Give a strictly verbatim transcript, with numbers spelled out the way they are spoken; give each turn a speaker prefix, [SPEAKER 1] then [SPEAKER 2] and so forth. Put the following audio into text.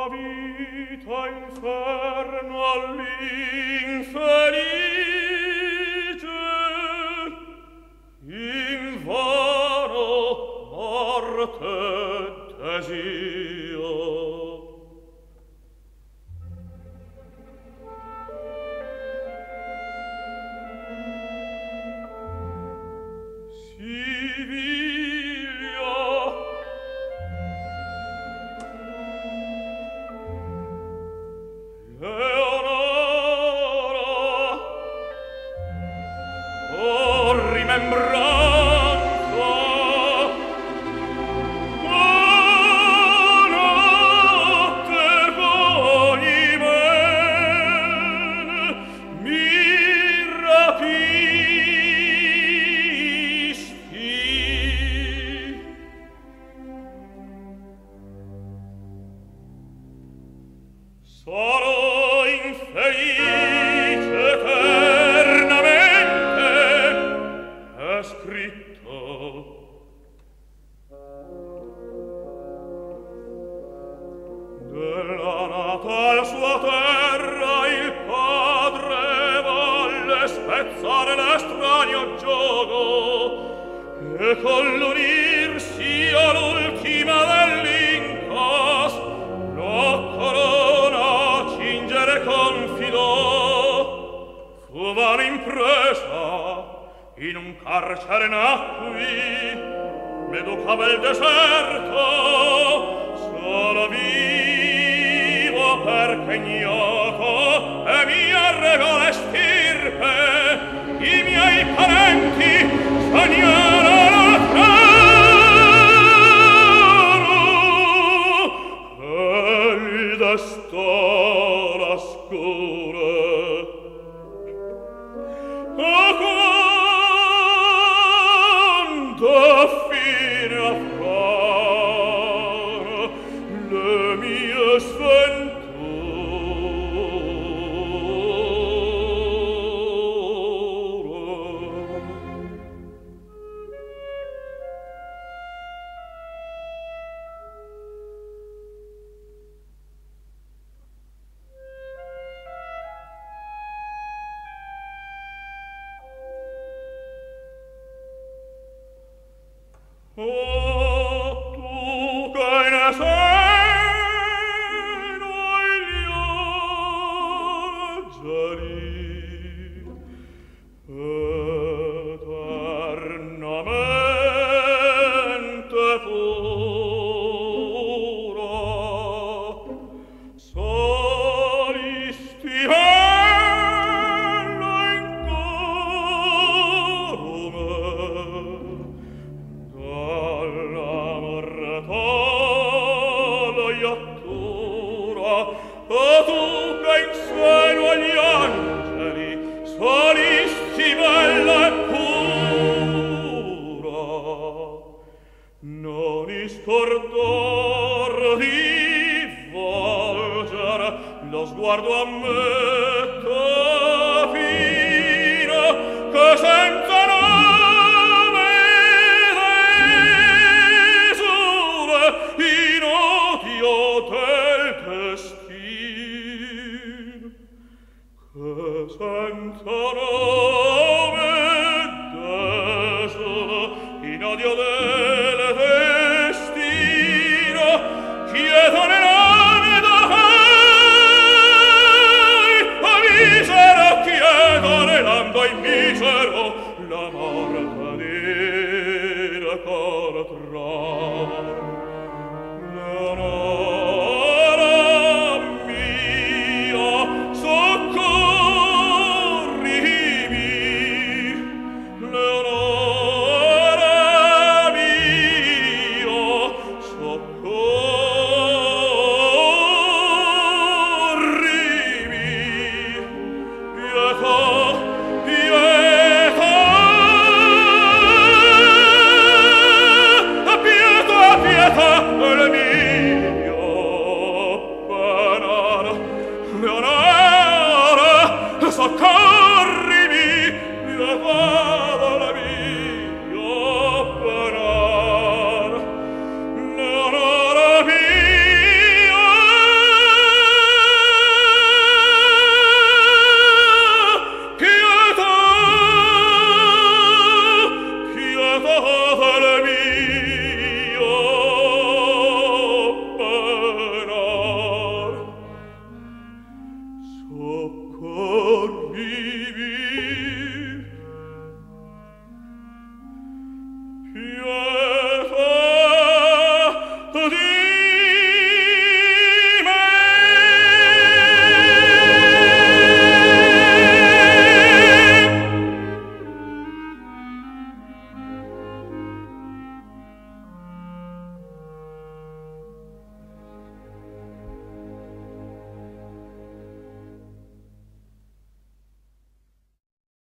[SPEAKER 1] vita inferno all'infelice, invano morte desio. Sarò infelice eternamente, è scritto. Della natal sua terra il padre volle spezzare l'estraneo gioco e con l'unirsi all'ultima dell'Incas la corona cingere confidò. Fu vana impresa, in un carcere nacqui, m'educava il deserto, solo vivo perché ignoto e mia regola stirpe, i miei parenti segnalano chiaro, egli destò la scure. O quando fine affare le mie sventure. Oh, tu che ne sei, noi leggeri, eternamente pura, solisti bella incorume, dalla mortale iattura, o tu che in seno agli angeli solisti bella e pura, non iscordor di volger lo sguardo a me fino che senza nome d'esure in odio del destin, che senza nome